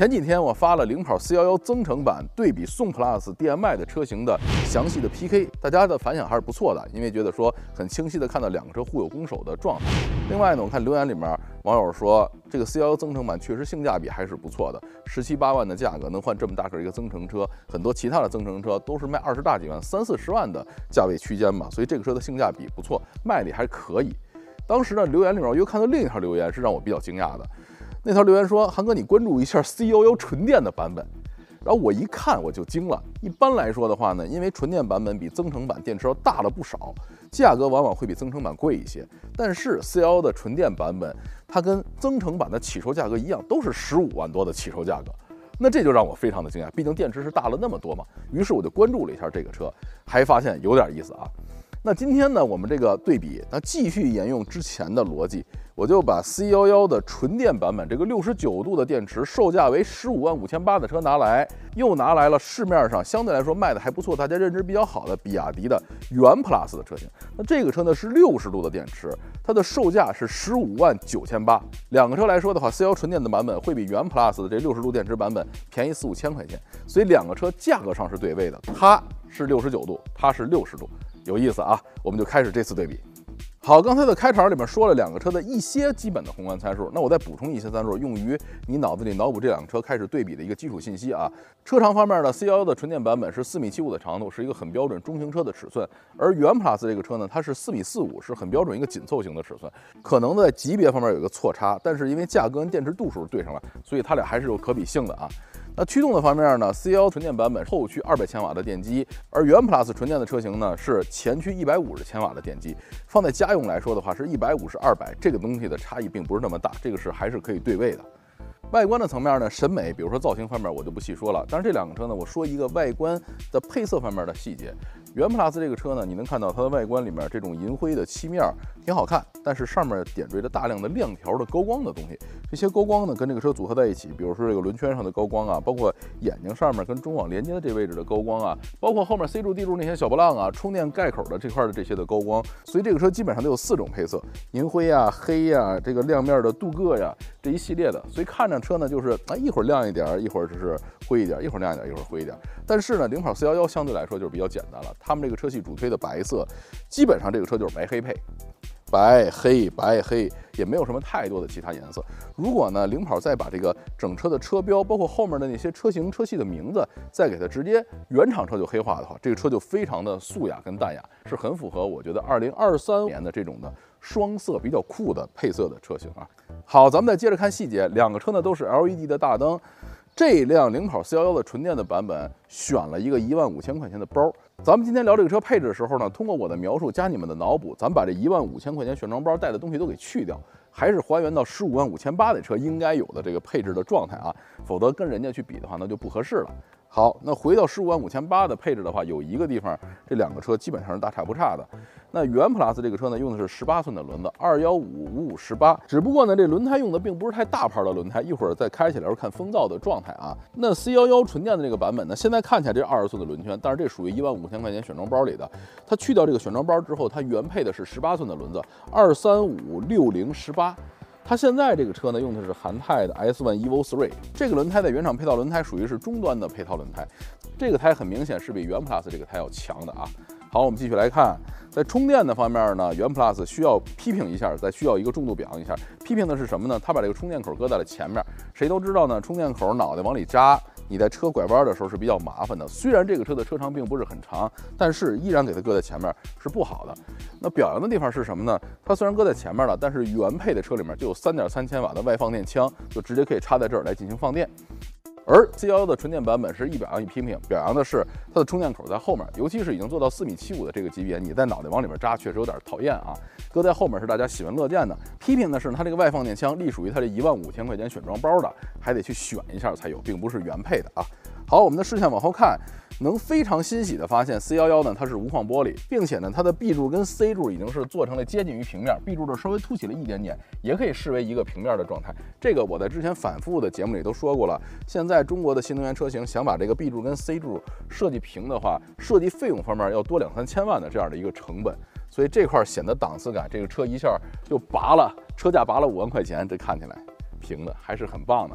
前几天我发了领跑411增程版对比宋 Plus DM-i 的车型的详细的 PK， 大家的反响还是不错的，因为觉得说很清晰的看到两个车互有攻守的状态。另外呢，我看留言里面网友说这个411增程版确实性价比还是不错的，17、18万的价格能换这么大个一个增程车，很多其他的增程车都是卖20大几万、30、40万的价位区间嘛，所以这个车的性价比不错，卖力还可以。当时呢，留言里面我又看到另一条留言是让我比较惊讶的。那条留言说：“韩哥，你关注一下411纯电的版本。”然后我一看我就惊了。一般来说的话呢，因为纯电版本比增程版电池要大了不少，价格往往会比增程版贵一些。但是411的纯电版本，它跟增程版的起售价格一样，都是15万多的起售价格。那这就让我非常的惊讶，毕竟电池是大了那么多嘛。于是我就关注了一下这个车，还发现有点意思啊。那今天呢，我们这个对比，那继续沿用之前的逻辑，我就把411的纯电版本这个69度的电池，售价为15万5800的车拿来，又拿来了市面上相对来说卖的还不错、大家认知比较好的比亚迪的元 Plus 的车型。那这个车呢是60度的电池，它的售价是15万9800。两个车来说的话，411纯电的版本会比元 Plus 的这60度电池版本便宜4、5千块钱，所以两个车价格上是对位的，它是69度，它是60度。有意思啊，我们就开始这次对比。好，刚才的开场里面说了两个车的一些基本的宏观参数，那我再补充一些参数，用于你脑子里脑补这两个车开始对比的一个基础信息啊。车长方面呢，411的纯电版本是4.75米的长度，是一个很标准中型车的尺寸，而元 Plus 这个车呢，它是4.45米，是很标准一个紧凑型的尺寸，可能在级别方面有一个错差，但是因为价格跟电池度数对上了，所以它俩还是有可比性的啊。那驱动的方面呢，411纯电版本后驱200千瓦的电机，而元 Plus 纯电的车型呢是前驱150千瓦的电机。放在家用来说的话是150、200，这个东西的差异并不是那么大，这个是还是可以对位的。外观的层面呢，审美，比如说造型方面我就不细说了。但是这两个车呢，我说一个外观的配色方面的细节。元 Plus 这个车呢，你能看到它的外观里面这种银灰的漆面挺好看，但是上面点缀着大量的亮条的高光的东西。这些高光呢，跟这个车组合在一起，比如说这个轮圈上的高光啊，包括眼睛上面跟中网连接的这位置的高光啊，包括后面 C 柱 D 柱那些小波浪啊，充电盖口的这块的这些的高光。所以这个车基本上都有4种配色：银灰啊、黑呀、这个亮面的镀铬呀，这一系列的。所以看着车呢，就是一会儿亮一点，一会儿就是灰一点，一会儿亮一点，一会儿灰一点。但是呢，领跑411相对来说就是比较简单了，他们这个车系主推的白色，基本上这个车就是白黑配。白黑白黑，也没有什么太多的其他颜色。如果呢，领跑再把这个整车的车标，包括后面的那些车型车系的名字，再给它直接原厂车就黑化的话，这个车就非常的素雅跟淡雅，是很符合我觉得2023年的这种的双色比较酷的配色的车型啊。好，咱们再接着看细节，两个车呢都是 LED 的大灯。这辆领跑411的纯电的版本选了一个15000块钱的包。咱们今天聊这个车配置的时候呢，通过我的描述加你们的脑补，咱们把这15000块钱选装包带的东西都给去掉，还是还原到155800的车应该有的这个配置的状态啊，否则跟人家去比的话，那就不合适了。好，那回到155800的配置的话，有一个地方这两个车基本上是大差不差的。那元 Plus 这个车呢，用的是18寸的轮子，215/5518，只不过呢，这轮胎用的并不是太大牌的轮胎，一会儿再开起来时候看风噪的状态啊。那411纯电的这个版本呢，现在看起来这20寸的轮圈，但是这属于15000块钱选装包里的。它去掉这个选装包之后，它原配的是18寸的轮子，235/6018。它现在这个车呢，用的是韩泰的 S1 Evo 3，这个轮胎的原厂配套轮胎属于是中端的配套轮胎，这个胎很明显是比元 Plus 这个胎要强的啊。好，我们继续来看，在充电的方面呢，元 Plus 需要批评一下，再需要一个重度表扬一下。批评的是什么呢？它把这个充电口搁在了前面。谁都知道呢，充电口脑袋往里扎，你在车拐弯的时候是比较麻烦的。虽然这个车的车长并不是很长，但是依然给它搁在前面是不好的。那表扬的地方是什么呢？它虽然搁在前面了，但是原配的车里面就有3.3千瓦的外放电枪，就直接可以插在这儿来进行放电。而411的纯电版本是一表扬一批评，表扬的是它的充电口在后面，尤其是已经做到4.75米的这个级别，你在脑袋往里面扎确实有点讨厌啊，搁在后面是大家喜闻乐见的。批评的是它这个外放电枪隶属于它这15000块钱选装包的，还得去选一下才有，并不是原配的啊。好，我们的视线往后看，能非常欣喜的发现411呢，它是无框玻璃，并且呢，它的 B 柱跟 C 柱已经是做成了接近于平面，B 柱这稍微凸起了一点点，也可以视为一个平面的状态。这个我在之前反复的节目里都说过了。现在中国的新能源车型想把这个 B 柱跟 C 柱设计平的话，设计费用方面要多2、3千万的这样的一个成本，所以这块显得档次感，这个车一下就拔了，车价拔了5万块钱，这看起来平的还是很棒的啊。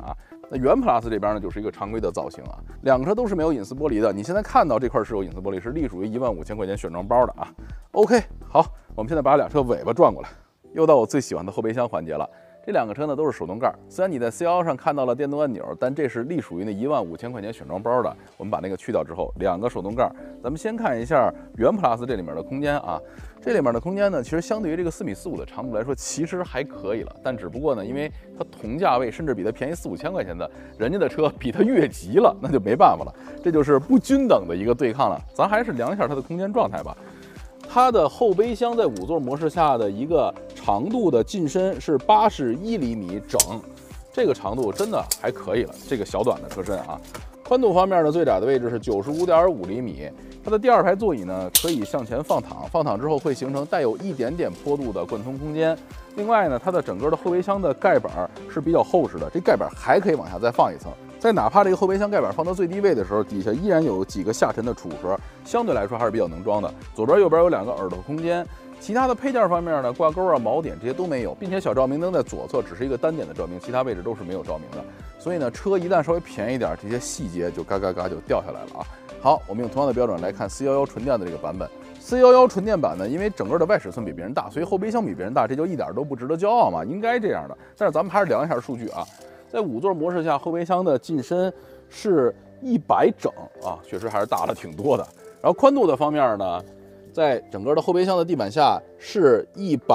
那元 Plus 这边呢，就是一个常规的造型啊，两个车都是没有隐私玻璃的。你现在看到这块是有隐私玻璃，是隶属于15000块钱选装包的啊。OK， 好，我们现在把俩车尾巴转过来，又到我最喜欢的后备箱环节了。这两个车呢都是手动盖，虽然你在 C11上看到了电动按钮，但这是隶属于那15000块钱选装包的。我们把那个去掉之后，两个手动盖。咱们先看一下元 Plus 这里面的空间啊，这里面的空间呢，其实相对于这个4.45米的长度来说，其实还可以了。但只不过呢，因为它同价位甚至比它便宜4、5千块钱的人家的车比它越级了，那就没办法了，这就是不均等的一个对抗了。咱还是量一下它的空间状态吧。它的后备箱在5座模式下的一个长度的进深是81厘米整，这个长度真的还可以了。这个小短的车身啊，宽度方面呢，最窄的位置是95.5厘米。它的第二排座椅呢可以向前放躺，放躺之后会形成带有一点点坡度的贯通空间。另外呢，它的整个的后备箱的盖板是比较厚实的，这盖板还可以往下再放一层。在哪怕这个后备箱盖板放到最低位的时候，底下依然有几个下沉的储物盒，相对来说还是比较能装的。左边右边有2个耳朵空间，其他的配件方面呢，挂钩啊、锚点这些都没有，并且小照明灯在左侧只是一个单点的照明，其他位置都是没有照明的。所以呢，车一旦稍微便宜点，这些细节就嘎嘎嘎就掉下来了啊。好，我们用同样的标准来看 C11纯电的这个版本。C11纯电版呢，因为整个的外尺寸比别人大，所以后备箱比别人大，这就一点都不值得骄傲嘛，应该这样的。但是咱们还是量一下数据啊。在5座模式下，后备箱的进深是100整啊，确实还是大了挺多的。然后宽度的方面呢，在整个的后备箱的地板下是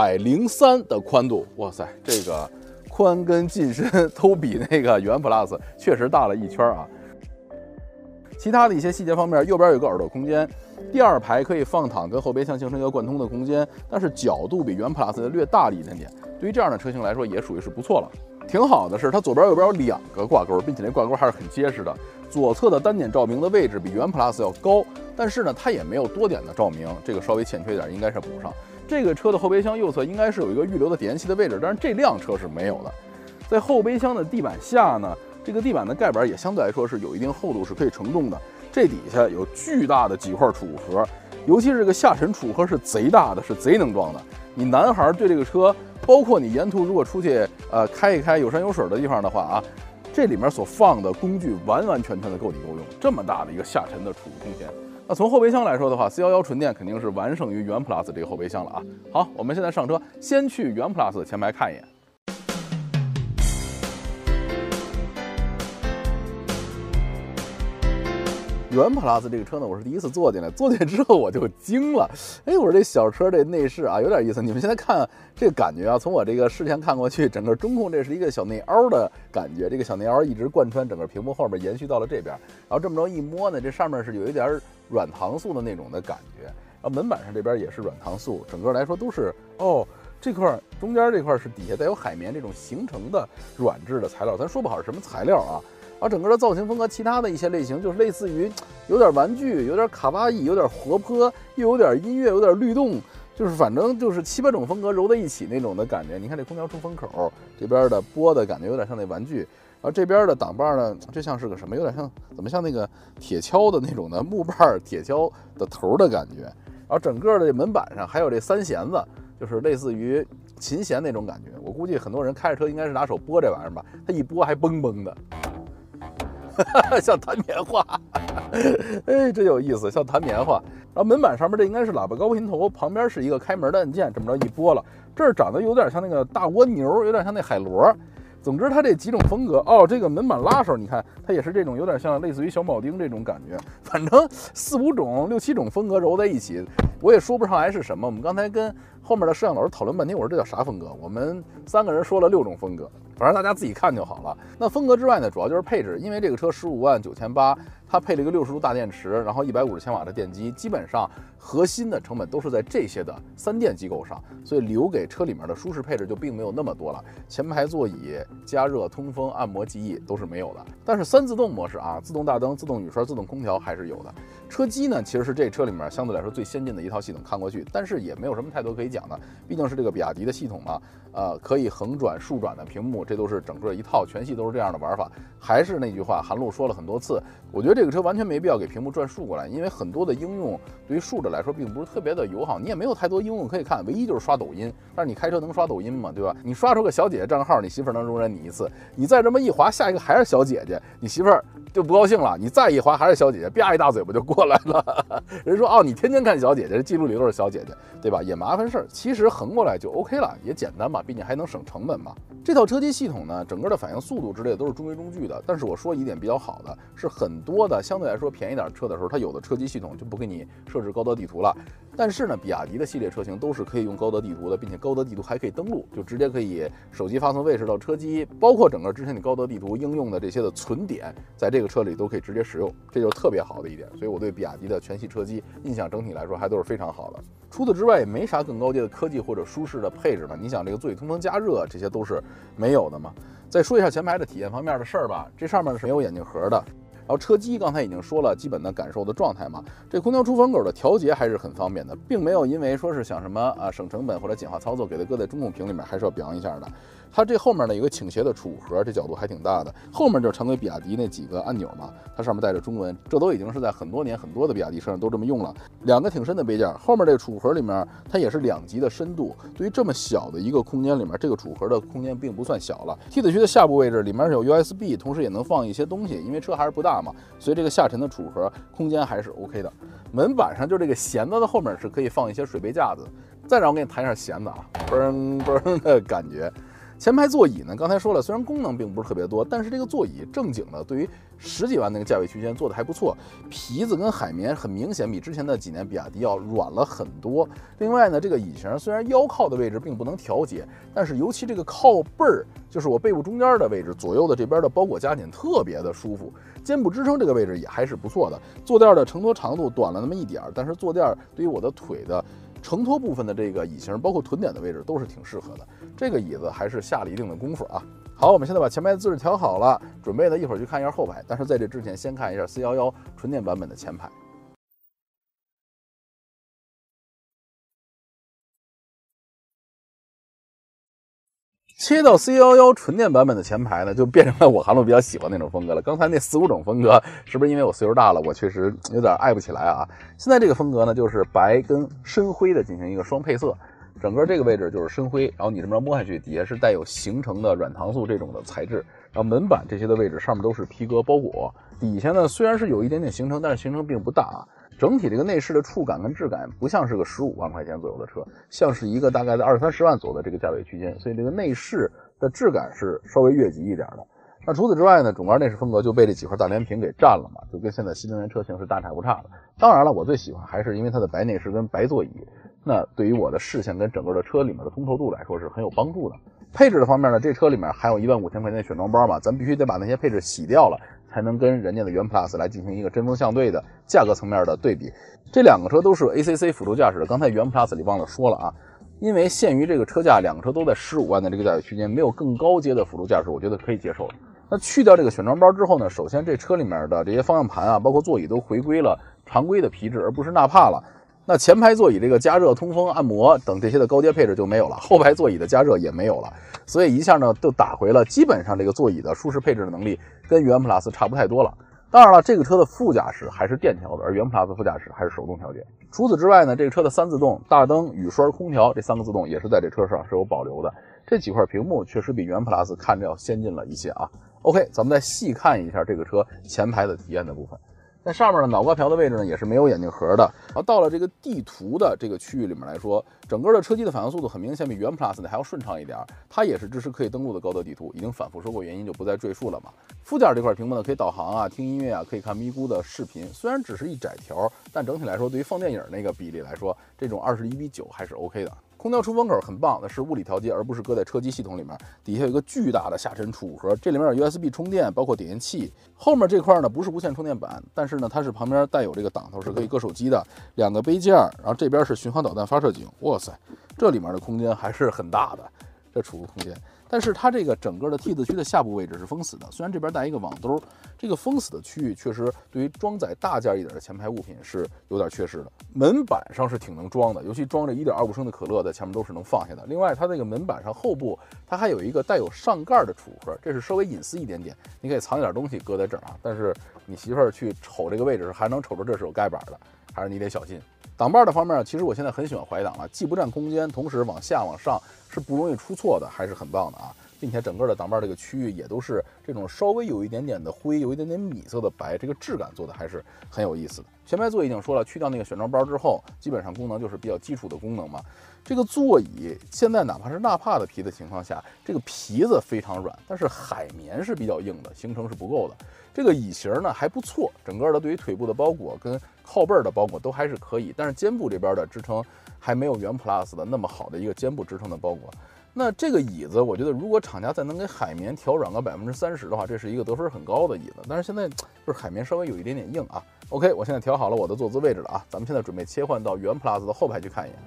103的宽度，哇塞，这个宽跟进深都比那个元 Plus 确实大了一圈啊。其他的一些细节方面，右边有个耳朵空间，第二排可以放躺，跟后备箱形成一个贯通的空间，但是角度比元 Plus 略大了一点点。对于这样的车型来说，也属于是不错了。挺好的是，它左边右边有2个挂钩，并且那挂钩还是很结实的。左侧的单点照明的位置比元 Plus 要高，但是呢，它也没有多点的照明，这个稍微欠缺一点，应该是补上。这个车的后备箱右侧应该是有一个预留的点烟器的位置，但是这辆车是没有的。在后备箱的地板下呢，这个地板的盖板也相对来说是有一定厚度，是可以承重的。这底下有巨大的几块储物盒，尤其是这个下沉储物盒是贼大的，是贼能装的。你男孩对这个车，包括你沿途如果出去开一开有山有水的地方的话啊，这里面所放的工具完完全全的够你够用。这么大的一个下沉的储物空间，那从后备箱来说的话，C11纯电肯定是完胜于元 Plus 这个后备箱了啊。好，我们现在上车，先去元 Plus 的前排看一眼。元 Plus 这个车呢，我是第一次坐进来，坐进来之后我就惊了。哎，我说这小车这内饰啊，有点意思。你们现在看这个感觉啊，从我这个视线看过去，整个中控这是一个小内凹的感觉，这个小内凹一直贯穿整个屏幕后面，延续到了这边。然后这么着一摸呢，这上面是有一点软糖素的那种的感觉。然后门板上这边也是软糖素，整个来说都是哦。这块中间这块是底下带有海绵这种形成的软质的材料，咱说不好是什么材料啊。而整个的造型风格，其他的一些类型就是类似于有点玩具，有点卡哇伊，有点活泼，又有点音乐，有点律动，就是反正就是7、8种风格揉在一起那种的感觉。你看这空调出风口这边的拨的感觉有点像那玩具，然后这边的挡把呢，这像是个什么？有点像怎么像那个铁锹的那种的木把铁锹的头的感觉。然后整个的门板上还有这3弦子，就是类似于琴弦那种感觉。我估计很多人开着车应该是拿手拨这玩意儿吧，它一拨还嘣嘣的。像弹棉花，哎，真有意思，像弹棉花。然后门板上面这应该是喇叭高频头，旁边是一个开门的按键，这么着一拨了，这儿长得有点像那个大蜗牛，有点像那海螺。总之，它这几种风格哦，这个门板拉手，你看它也是这种有点像类似于小铆钉这种感觉，反正4、5种、6、7种风格揉在一起，我也说不上来是什么。我们刚才跟后面的摄像老师讨论半天，我说这叫啥风格？我们3个人说了6种风格，反正大家自己看就好了。那风格之外呢，主要就是配置，因为这个车159800，它配了一个60度大电池，然后150千瓦的电机，基本上核心的成本都是在这些的3电机构上，所以留给车里面的舒适配置就并没有那么多了。前排座椅、加热、通风、按摩记忆都是没有的，但是3自动模式啊，自动大灯、自动雨刷、自动空调还是有的。车机呢，其实是这车里面相对来说最先进的一套系统，看过去，但是也没有什么太多可以讲的，毕竟是这个比亚迪的系统嘛，可以横转、竖转的屏幕，这都是整个一套全系都是这样的玩法。还是那句话，韩露说了很多次，我觉得这个车完全没必要给屏幕转竖过来，因为很多的应用对于竖着来说并不是特别的友好，你也没有太多应用可以看，唯一就是刷抖音。但是你开车能刷抖音吗？对吧？你刷出个小姐姐账号，你媳妇儿能容忍你一次，你再这么一滑，下一个还是小姐姐，你媳妇儿就不高兴了，你再一滑还是小姐姐，啪一大嘴巴就过来了。人说哦，你天天看小姐姐，这记录里都是小姐姐，对吧？也麻烦事儿。其实横过来就 OK 了，也简单嘛，毕竟还能省成本嘛。这套车机系统呢，整个的反应速度之类的都是中规中矩的。但是我说一点比较好的是，很多的相对来说便宜点车的时候，它有的车机系统就不给你设置高德地图了。但是呢，比亚迪的系列车型都是可以用高德地图的，并且高德地图还可以登录，就直接可以手机发送位置到车机，包括整个之前你高德地图应用的这些的存点，在这个车里都可以直接使用，这就是特别好的一点。所以我对比亚迪的全系车机印象整体来说还都是非常好的。除此之外，也没啥更高阶的科技或者舒适的配置了。你想这个座椅通风加热，这些都是没有的嘛。再说一下前排的体验方面的事儿吧，这上面是没有眼镜盒的。然后车机刚才已经说了基本的感受的状态嘛，这空调出风口的调节还是很方便的，并没有因为说是想什么省成本或者简化操作给它搁在中控屏里面，还是要表扬一下的。它这后面呢有个倾斜的储物盒，这角度还挺大的，后面就常规比亚迪那几个按钮嘛，它上面带着中文，这都已经是在很多年很多的比亚迪车上都这么用了。两个挺深的杯架，后面这个储物盒里面它也是2级的深度，对于这么小的一个空间里面，这个储物盒的空间并不算小了。梯子区的下部位置里面是有 USB， 同时也能放一些东西，因为车还是不大嘛，所以这个下沉的储物盒空间还是 OK 的。门板上就这个弦子的后面是可以放一些水杯架子。再让我给你弹一下弦子啊，嘣嘣的感觉。前排座椅呢，刚才说了，虽然功能并不是特别多，但是这个座椅正经的对于10几万那个价位区间做的还不错，皮子跟海绵很明显比之前的几年比亚迪要软了很多。另外呢，这个椅型虽然腰靠的位置并不能调节，但是尤其这个靠背儿，就是我背部中间的位置，左右的这边的包裹加紧特别的舒服，肩部支撑这个位置也还是不错的。坐垫的承托长度短了那么一点，但是坐垫对于我的腿的承托部分的这个椅型，包括臀点的位置都是挺适合的。这个椅子还是下了一定的功夫啊。好，我们现在把前排的姿势调好了，准备呢一会儿去看一下后排。但是在这之前，先看一下411纯电版本的前排。切到 C11纯电版本的前排呢，就变成了我韩路比较喜欢那种风格了。刚才那4、5种风格，是不是因为我岁数大了，我确实有点爱不起来啊？现在这个风格呢，就是白跟深灰的进行一个双配色，整个这个位置就是深灰，然后你这么着摸下去，底下是带有形成的软糖素这种的材质，然后门板这些的位置上面都是皮革包裹，底下呢虽然是有一点点行程，但是行程并不大啊。整体这个内饰的触感跟质感不像是个15万块钱左右的车，像是一个大概在20、30万左右的这个价位区间，所以这个内饰的质感是稍微越级一点的。那除此之外呢，整个内饰风格就被这几块大连屏给占了嘛，就跟现在新能源车型是大差不差的。当然了，我最喜欢还是因为它的白内饰跟白座椅，那对于我的视线跟整个的车里面的通透度来说是很有帮助的。配置的方面呢，这车里面还有15000块钱的选装包嘛，咱必须得把那些配置洗掉了，才能跟人家的元 Plus 来进行一个针锋相对的价格层面的对比。这两个车都是 ACC 辅助驾驶的，刚才元 Plus 里忘了说了啊，因为限于这个车价，两个车都在15万的这个价位区间，没有更高阶的辅助驾驶，我觉得可以接受了。那去掉这个选装包之后呢，首先这车里面的这些方向盘啊，包括座椅都回归了常规的皮质，而不是纳帕了。那前排座椅这个加热、通风、按摩等这些的高阶配置就没有了，后排座椅的加热也没有了，所以一下呢就打回了基本上这个座椅的舒适配置的能力跟元 Plus 差不太多了。当然了，这个车的副驾驶还是电调的，而元 Plus 副驾驶还是手动调节。除此之外呢，这个车的3自动、大灯、雨刷、空调这3个自动也是在这车上是有保留的。这几块屏幕确实比元 Plus 看着要先进了一些啊。OK， 咱们再细看一下这个车前排的体验的部分。在上面的脑挂条的位置呢，也是没有眼镜盒的。然后到了这个地图的这个区域里面来说，整个的车机的反应速度很明显比元 Plus 呢还要顺畅一点，它也是支持可以登录的高德地图，已经反复说过原因就不再赘述了嘛。副驾这块屏幕呢可以导航啊、听音乐啊，可以看咪咕的视频，虽然只是一窄条，但整体来说对于放电影那个比例来说，这种21:9还是 OK 的。空调出风口很棒，那是物理调节，而不是搁在车机系统里面。底下有一个巨大的下沉储物盒，这里面有 USB 充电，包括点烟器。后面这块呢不是无线充电板，但是呢它是旁边带有这个挡头，是可以搁手机的。2个杯架，然后这边是巡航导弹发射井。哇塞，这里面的空间还是很大的，这储物空间。 但是它这个整个的 T 字区的下部位置是封死的，虽然这边带一个网兜，这个封死的区域确实对于装载大件一点的前排物品是有点缺失的。门板上是挺能装的，尤其装着1.25升的可乐在前面都是能放下的。另外，它这个门板上后部它还有一个带有上盖的储物盒，这是稍微隐私一点点，你可以藏一点东西搁在这儿啊。但是你媳妇儿去瞅这个位置还能瞅着这是有盖板的，还是你得小心。挡把的方面，其实我现在很喜欢怀挡了，既不占空间，同时往下往上是不容易出错的，还是很棒的啊！并且整个的挡把这个区域也都是这种稍微有一点点的灰，有一点点米色的白，这个质感做的还是很有意思的。前排座椅已经说了，去掉那个选装包之后，基本上功能就是比较基础的功能嘛。这个座椅现在哪怕是纳帕的皮的情况下，这个皮子非常软，但是海绵是比较硬的，行程是不够的。这个椅型呢还不错，整个的对于腿部的包裹跟靠背的包裹都还是可以，但是肩部这边的支撑还没有原 Plus 的那么好的一个肩部支撑的包裹。那这个椅子，我觉得如果厂家再能给海绵调软个30%的话，这是一个得分很高的椅子。但是现在就是海绵稍微有一点点硬啊。OK， 我现在调好了我的坐姿位置了啊，咱们现在准备切换到原 Plus 的后排去看一眼。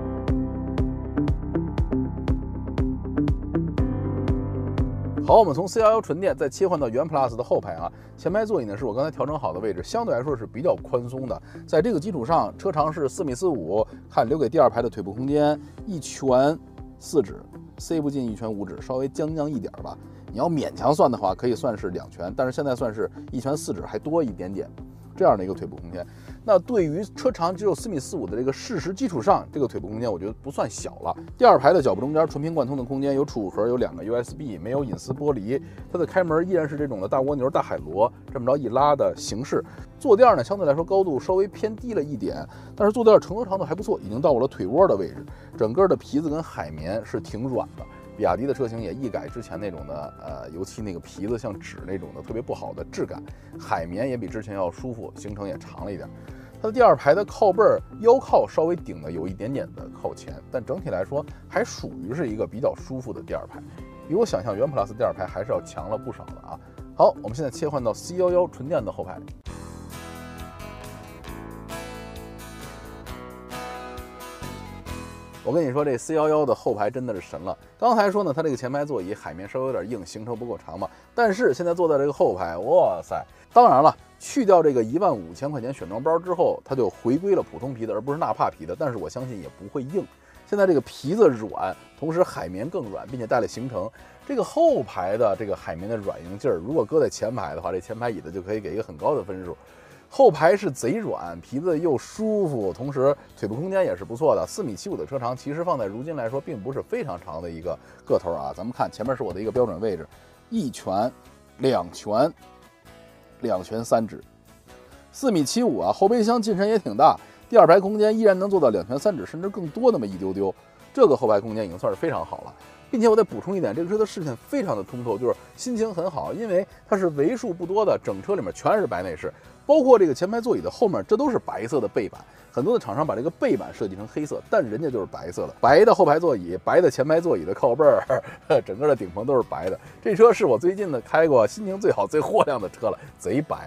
好，我们从 C11纯电再切换到原 Plus 的后排啊，前排座椅呢是我刚才调整好的位置，相对来说是比较宽松的。在这个基础上，车长是4.45米，看留给第二排的腿部空间1拳4指，塞不进1拳5指，稍微将一点吧。你要勉强算的话，可以算是2拳，但是现在算是1拳4指，还多一点点。这样的一个腿部空间，那对于车长只有4.45米的这个事实基础上，这个腿部空间我觉得不算小了。第二排的脚部中间纯平贯通的空间，有储物盒，有2个 USB， 没有隐私玻璃。它的开门依然是这种的大蜗牛、大海螺这么着一拉的形式。坐垫呢，相对来说高度稍微偏低了一点，但是坐垫承托长度还不错，已经到我的腿窝的位置。整个的皮子跟海绵是挺软的。比亚迪的车型也一改之前那种的尤其那个皮子像纸那种的特别不好的质感，海绵也比之前要舒服，行程也长了一点。它的第二排的靠背腰靠稍微顶的有一点点的靠前，但整体来说还属于是一个比较舒服的第二排，比我想象原 Plus 第二排还是要强了不少的啊。好，我们现在切换到 C11纯电的后排。我跟你说，这 C11的后排真的是神了。刚才说呢，它这个前排座椅海绵稍微有点硬，行程不够长嘛。但是现在坐在这个后排，哇塞！当然了，去掉这个15000块钱选装包之后，它就回归了普通皮的，而不是纳帕皮的。但是我相信也不会硬。现在这个皮子软，同时海绵更软，并且带了行程。这个后排的这个海绵的软硬劲儿，如果搁在前排的话，这前排椅子就可以给一个很高的分数。后排是贼软，皮子又舒服，同时腿部空间也是不错的。4.75米的车长，其实放在如今来说，并不是非常长的一个个头啊。咱们看前面是我的一个标准位置，1拳、2拳、2拳3指，4.75米啊。后备箱进深也挺大，第二排空间依然能做到2拳3指，甚至更多那么一丢丢。这个后排空间已经算是非常好了。并且我再补充一点，这个车的视线非常的通透，就是心情很好，因为它是为数不多的整车里面全是白内饰，包括这个前排座椅的后面，这都是白色的背板。很多的厂商把这个背板设计成黑色，但人家就是白色的，白的后排座椅，白的前排座椅的靠背儿，整个的顶棚都是白的。这车是我最近的开过心情最好、最货亮的车了，贼白。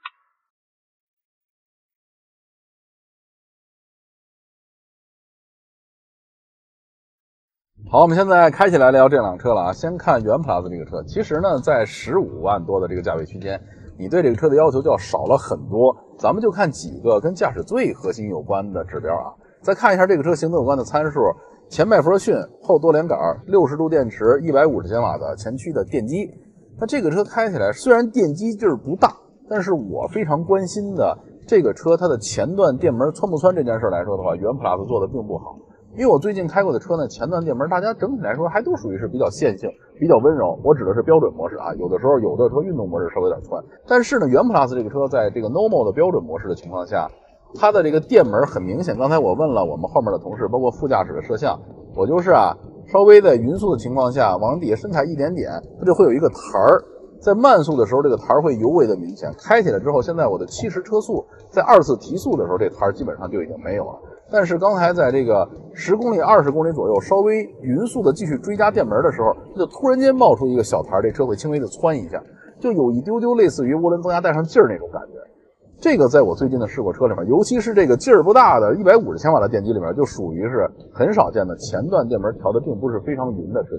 好，我们现在开起来聊这辆车了啊。先看原 Plus 这个车，其实呢，在15万多的这个价位区间，你对这个车的要求就要少了很多。咱们就看几个跟驾驶最核心有关的指标啊。再看一下这个车行动有关的参数：前麦弗尔逊，后多连杆，60度电池，150千瓦的前驱的电机。那这个车开起来虽然电机劲儿不大，但是我非常关心的这个车它的前段电门窜不窜这件事来说的话，原 Plus 做的并不好。因为我最近开过的车呢，前段电门大家整体来说还都属于是比较线性、比较温柔。我指的是标准模式啊，有的时候有的车运动模式稍微有点窜。但是呢，原 Plus 这个车在这个 Normal 的标准模式的情况下，它的这个电门很明显。刚才我问了我们后面的同事，包括副驾驶的摄像，我就是稍微在匀速的情况下往底下深踩一点点，它就会有一个台儿。在慢速的时候，这个台儿会尤为的明显。开起来之后，现在我的70车速，在2次提速的时候，这台儿基本上就已经没有了。但是刚才在这个10公里、20公里左右，稍微匀速的继续追加电门的时候，它就突然间冒出一个小台，这车会轻微的窜一下，就有一丢丢类似于涡轮增压带上劲儿那种感觉。这个在我最近的试过车里面，尤其是这个劲儿不大的150千瓦的电机里面，就属于是很少见的前段电门调的并不是非常匀的车型。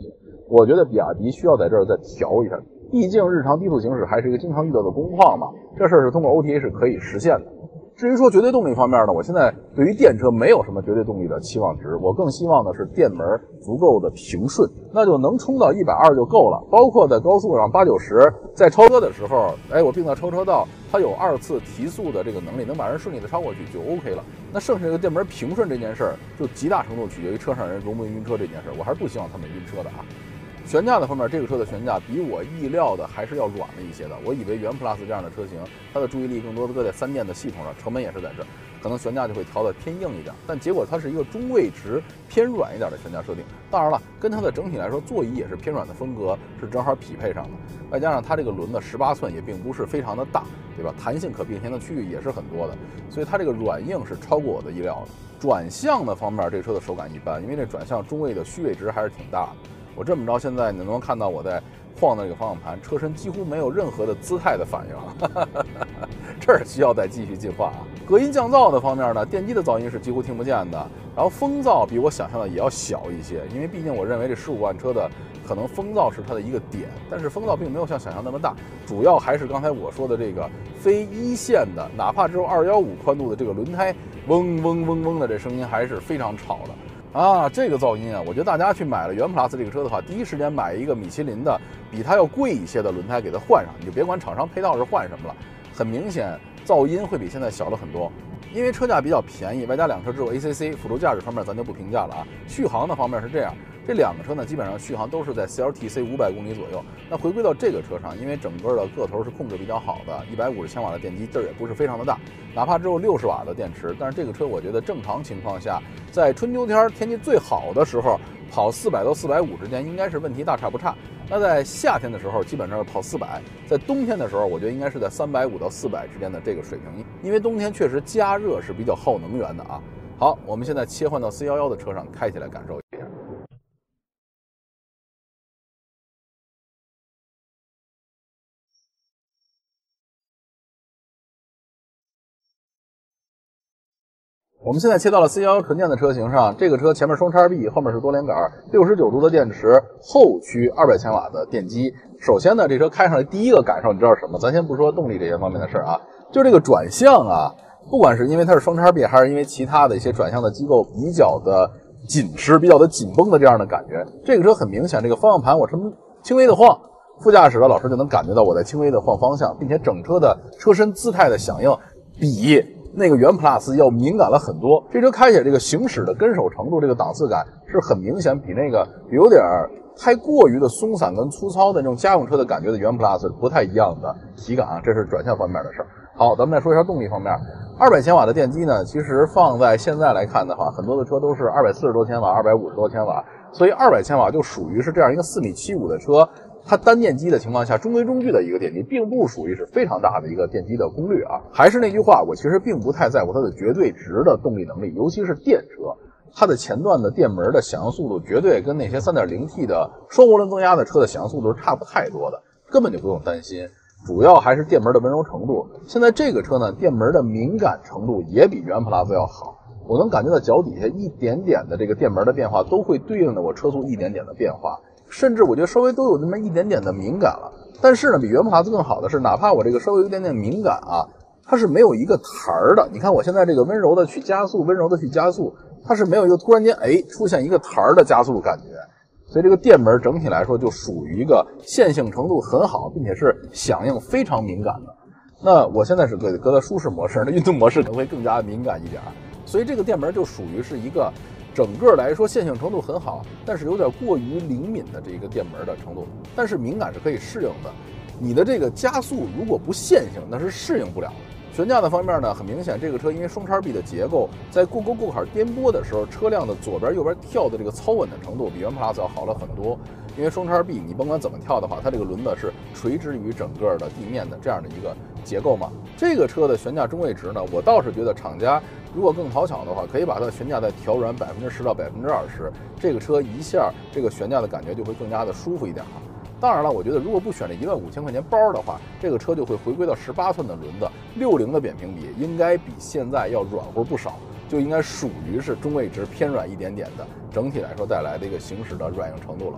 我觉得比亚迪需要在这儿再调一下，毕竟日常低速行驶还是一个经常遇到的工况嘛，这事儿是通过 OTA 是可以实现的。至于说绝对动力方面呢，我现在对于电车没有什么绝对动力的期望值，我更希望的是电门足够的平顺，那就能冲到120就够了。包括在高速上8、90，在超车的时候，我并到超车道，它有2次提速的这个能力，能把人顺利的超过去就 OK 了。那剩下这个电门平顺这件事儿，就极大程度取决于车上人容不容易晕车这件事儿，我还是不希望他们晕车的啊。悬架的方面，这个车的悬架比我意料的还是要软了一些的。我以为元 Plus 这样的车型，它的注意力更多的搁在3电的系统上，成本也是在这儿，可能悬架就会调得偏硬一点。但结果它是一个中位值偏软一点的悬架设定。当然了，跟它的整体来说，座椅也是偏软的风格，是正好匹配上的。外加上它这个轮子18寸也并不是非常的大，对吧？弹性可并线的区域也是很多的，所以它这个软硬是超过我的意料的。转向的方面，这车的手感一般，因为这转向中位的虚位值还是挺大的。我这么着，现在你能看到我在晃的这个方向盘，车身几乎没有任何的姿态的反应，这需要再继续进化啊。隔音降噪的方面呢，电机的噪音是几乎听不见的，然后风噪比我想象的也要小一些，因为毕竟我认为这15万车的可能风噪是它的一个点，但是风噪并没有像想象那么大，主要还是刚才我说的这个非一线的，哪怕只有215宽度的这个轮胎嗡嗡嗡嗡的这声音还是非常吵的。这个噪音啊，我觉得大家去买了元 Plus 这个车的话，第一时间买一个米其林的比它要贵一些的轮胎给它换上，你就别管厂商配套是换什么了，很明显噪音会比现在小了很多。因为车价比较便宜，外加两车只有 ACC， 辅助驾驶方面咱就不评价了啊。续航的方面是这样，这两个车呢基本上续航都是在 CLTC 500公里左右。那回归到这个车上，因为整个的个头是控制比较好的，150千瓦的电机，劲儿也不是非常的大，哪怕只有60瓦的电池，但是这个车我觉得正常情况下，在春秋天天气最好的时候，跑400到450之间应该是问题大差不差。那在夏天的时候基本上是跑400，在冬天的时候我觉得应该是在350到400之间的这个水平，因为冬天确实加热是比较耗能源的啊。好，我们现在切换到C11的车上开起来感受一下。我们现在切到了 C11纯电的车型上，这个车前面双叉臂，后面是多连杆，69度的电池，后驱200千瓦的电机。首先呢，这车开上来第一个感受你知道是什么？咱先不说动力这些方面的事啊，就这个转向啊，不管是因为它是双叉臂，还是因为其他的一些转向的机构比较的紧实、比较的紧绷的这样的感觉，这个车很明显，这个方向盘我轻微的晃，副驾驶的老师就能感觉到我在轻微的晃方向，并且整车的车身姿态的响应比那个元 Plus 要敏感了很多。这车开起来这个行驶的跟手程度，这个档次感是很明显比那个有点太过于的松散跟粗糙的那种家用车的感觉的元 Plus 不太一样的体感啊，这是转向方面的事儿。好，咱们再说一下动力方面。200千瓦的电机呢，其实放在现在来看的话，很多的车都是240多千瓦、250多千瓦，所以200千瓦就属于是这样一个4.75米的车，它单电机的情况下中规中矩的一个电机，并不属于是非常大的一个电机的功率啊。还是那句话，我其实并不太在乎它的绝对值的动力能力，尤其是电车，它的前段的电门的响应速度绝对跟那些 3.0T 的双涡轮增压的车的响应速度是差不太多的，根本就不用担心。主要还是电门的温柔程度。现在这个车呢，电门的敏感程度也比元 Plus 要好，我能感觉到脚底下一点点的这个电门的变化都会对应的我车速一点点的变化，甚至我觉得稍微都有那么一点点的敏感了。但是呢，比元 Plus 更好的是，哪怕我这个稍微有一点点敏感啊，它是没有一个台儿的。你看我现在这个温柔的去加速，温柔的去加速，它是没有一个突然间出现一个台儿的加速感觉。所以这个电门整体来说就属于一个线性程度很好，并且是响应非常敏感的。那我现在是搁在舒适模式，那运动模式可能会更加敏感一点。所以这个电门就属于是一个整个来说线性程度很好，但是有点过于灵敏的这个电门的程度。但是敏感是可以适应的。你的这个加速如果不线性，那是适应不了的。悬架的方面呢，很明显，这个车因为双叉臂的结构，在过沟过坎颠簸的时候，车辆的左边右边跳的这个操稳的程度比元 Plus 要好了很多。因为双叉臂，你甭管怎么跳的话，它这个轮子是垂直于整个的地面的这样的一个结构嘛。这个车的悬架中位值呢，我倒是觉得厂家如果更讨巧的话，可以把它的悬架再调软10%到20%，这个车一下这个悬架的感觉就会更加的舒服一点啊。当然了，我觉得如果不选这15000块钱包的话，这个车就会回归到18寸的轮子，60的扁平比应该比现在要软和不少，就应该属于是中位值偏软一点点的，整体来说带来的一个行驶的软硬程度了。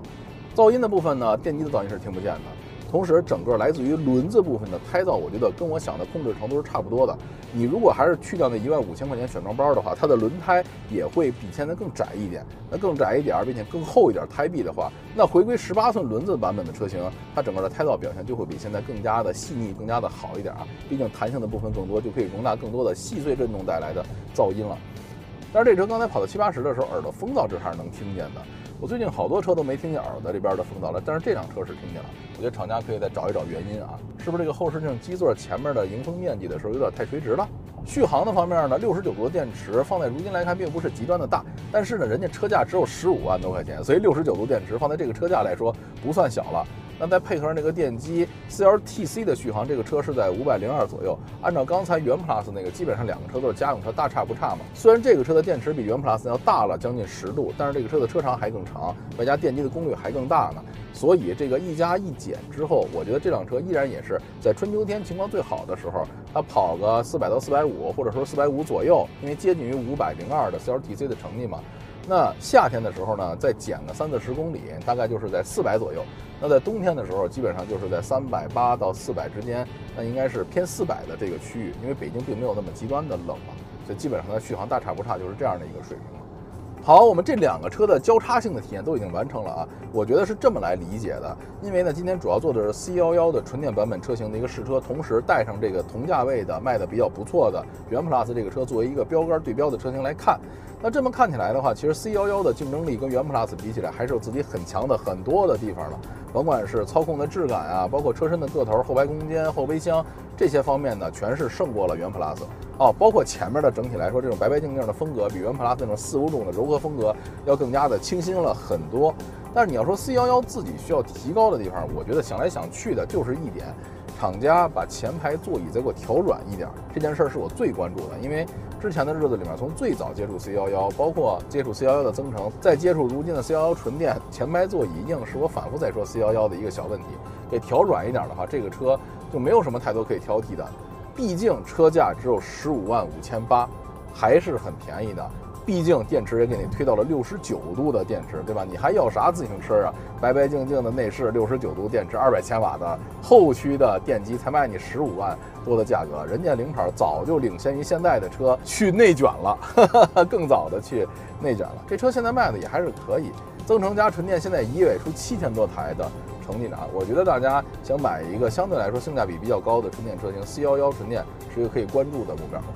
噪音的部分呢，电机的噪音是听不见的。同时，整个来自于轮子部分的胎噪，我觉得跟我想的控制程度是差不多的。你如果还是去掉那15000块钱选装包的话，它的轮胎也会比现在更窄一点。那更窄一点，并且更厚一点胎壁的话，那回归18寸轮子版本的车型，它整个的胎噪表现就会比现在更加的细腻，更加的好一点啊。毕竟弹性的部分更多，就可以容纳更多的细碎震动带来的噪音了。但是这车刚才跑到70-80的时候，耳朵风噪这还是能听见的。我最近好多车都没听见耳朵这边的风噪了，但是这辆车是听见了。我觉得厂家可以再找一找原因啊，是不是这个后视镜基座前面的迎风面积的时候有点太垂直了？续航的方面呢，69度的电池放在如今来看并不是极端的大，但是呢，人家车价只有15万多块钱，所以69度电池放在这个车价来说不算小了。那再配合上那个电机 4LTC 的续航，这个车是在502左右。按照刚才元 Plus 那个，基本上两个车都是家用车，大差不差嘛。虽然这个车的电池比元 Plus 要大了将近10度，但是这个车的车长还更长，外加电机的功率还更大呢。所以这个一加一减之后，我觉得这辆车依然也是在春秋天情况最好的时候，它跑个400到450，或者说450左右，因为接近于502的 4LTC 的成绩嘛。那夏天的时候呢，再减个30-40公里，大概就是在400左右。那在冬天的时候，基本上就是在380到400之间，那应该是偏400的这个区域，因为北京并没有那么极端的冷嘛，所以基本上它续航大差不差，就是这样的一个水平了。好，我们这两个车的交叉性的体验都已经完成了啊，我觉得是这么来理解的。因为呢，今天主要做的是 C11的纯电版本车型的一个试车，同时带上这个同价位的卖的比较不错的元 Plus 这个车作为一个标杆对标的车型来看。那这么看起来的话，其实 C11的竞争力跟元 Plus 比起来还是有自己很强的很多的地方的，甭管是操控的质感啊，包括车身的个头、后排空间、后备箱这些方面呢，全是胜过了元 Plus。哦，包括前面的整体来说，这种白白净净的风格比元 Plus 那种4五种的柔和风格要更加的清新了很多。但是你要说 C11自己需要提高的地方，我觉得想来想去的就是一点，厂家把前排座椅再给我调软一点，这件事是我最关注的。因为之前的日子里面，从最早接触 C11，包括接触 C11的增程，再接触如今的 C11纯电，前排座椅硬是我反复在说 C11的一个小问题。给调软一点的话，这个车就没有什么太多可以挑剔的。毕竟车价只有155800，还是很便宜的。毕竟电池也给你推到了69度的电池，对吧？你还要啥自行车啊？白白净净的内饰，69度电池，200千瓦的后驱的电机，才卖你15万多的价格。人家领跑早就领先于现在的车去内卷了，更早的去内卷了。这车现在卖的也还是可以，增程加纯电现在一月出7000多台的成绩呢，我觉得大家想买一个相对来说性价比比较高的纯电车型 C11纯电是一个可以关注的目标。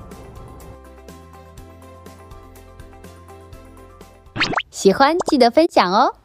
喜欢记得分享哦。